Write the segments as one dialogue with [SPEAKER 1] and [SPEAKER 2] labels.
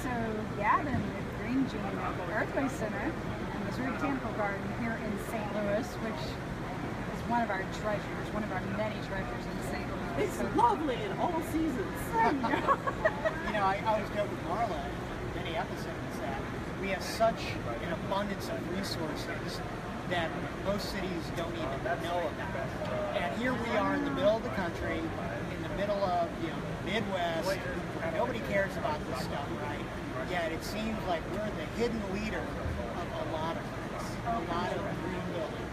[SPEAKER 1] So Gavin with Green Gene Earthway Center and Missouri Botanical Garden here in St. Louis, which is one of our treasures, one of our many treasures in St. Louis.
[SPEAKER 2] It's lovely in all seasons.
[SPEAKER 3] I always joke with Marla in many episodes that we have such an abundance of resources that most cities don't even know about. And here we are in the middle of the country, in the middle of Midwest, where nobody cares about this stuff, right? Yet it seems like we're the hidden leader of a lot of this, a lot of green building.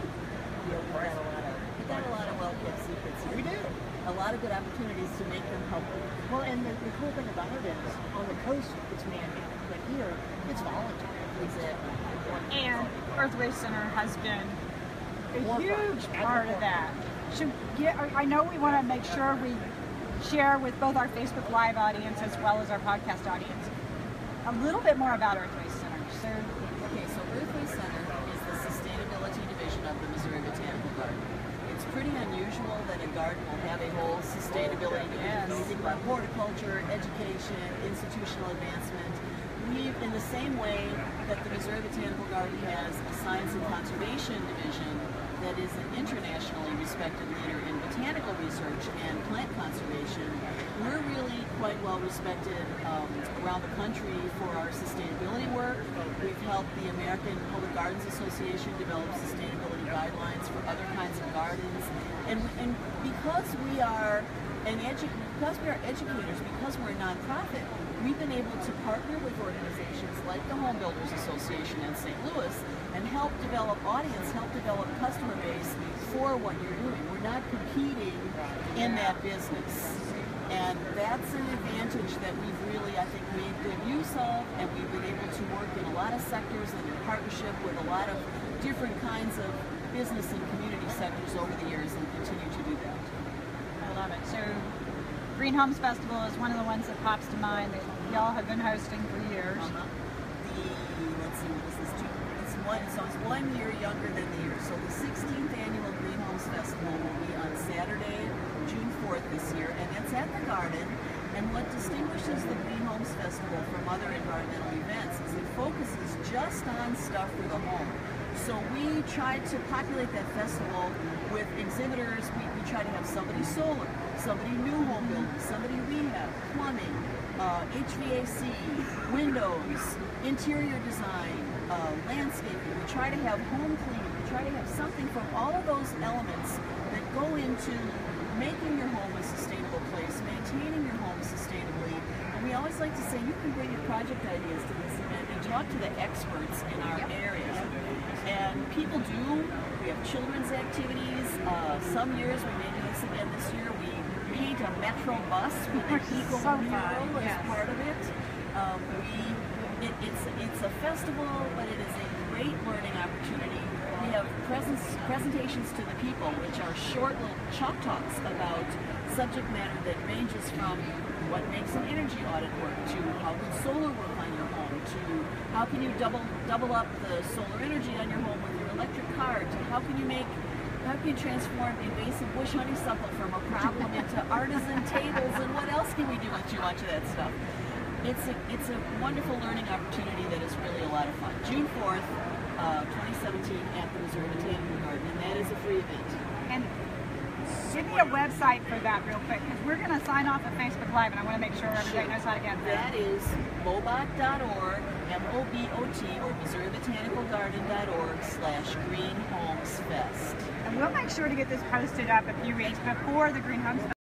[SPEAKER 2] We got a lot of well-kept secrets here.
[SPEAKER 3] We do.
[SPEAKER 2] A lot of good opportunities to make them helpful.
[SPEAKER 3] Well, and the cool thing about it is, on the coast it's mandated, but here it's voluntary.
[SPEAKER 2] Exactly.
[SPEAKER 1] And Earthway Center has been a huge part of that. I know we want to make sure we share with both our Facebook Live audience as well as our podcast audience a little bit more about Earthway Center. So
[SPEAKER 2] Earthway Center is the sustainability division of the Missouri Botanical Garden. It's pretty unusual that a garden will have a whole sustainability division. You think about horticulture, education, institutional advancement. In the same way that the Missouri Botanical Garden has a science and conservation division that is an internationally respected leader in botanical research and plant conservation, we're really quite well respected around the country for our sustainability work. We've helped the American Public Gardens Association develop sustainability guidelines for other kinds of gardens. And because we are educators, because we're a nonprofit, we've been able to partner with organizations like the Home Builders Association in St. Louis and help develop audience, help develop customer base for what you're doing. We're not competing in that business. And that's an advantage that we've really, I think, made good use of, and we've been able to work in a lot of sectors and in partnership with a lot of different kinds of business and community sectors over the years and continue to do that.
[SPEAKER 1] I love it. So Green Homes Festival is one of the ones that pops to mind that y'all have been hosting for years.
[SPEAKER 2] Let's see, what is this? It's 1 year younger than the year. So the 16th annual Green Homes Festival will be on Saturday, June 4th this year, and it's at the Garden. And what distinguishes the Green Homes Festival from other environmental events is it focuses just on stuff for the home. So we try to populate that festival with exhibitors. We try to have somebody solar, somebody new home building, somebody rehab, plumbing, HVAC, windows, interior design, landscaping. We try to have home cleaning. We try to have something from all of those elements that go into making your home a sustainable place, maintaining your home sustainably. And we always like to say you can bring your project ideas to this event and talk to the experts in our area. And people do. We have children's activities. Some years, we may do this again this year, we paint a Metro bus with an eco-mural as part of it. It's a festival, but it is a great learning opportunity. We have presentations to the people, which are short little chalk talks about subject matter that ranges from what makes an energy audit work, to how can solar work on your home, to how can you double up the solar energy on your home with your electric car, to how can you transform invasive bush honeysuckle from a problem into artisan tables, and what else can we do with too much of that stuff? It's a wonderful learning opportunity that is really a lot of fun. June 4th, 2017 at the Missouri Botanical Garden, and that is a free event.
[SPEAKER 1] And give me a website for that real quick, because we're going to sign off at Facebook Live, and I want to make sure everybody knows how to get there.
[SPEAKER 2] That is mobot.org, M-O-B-O-T, or MissouriBotanicalGarden.org/GreenHomesFest.
[SPEAKER 1] And we'll make sure to get this posted up a few weeks before the Green Homes Festival.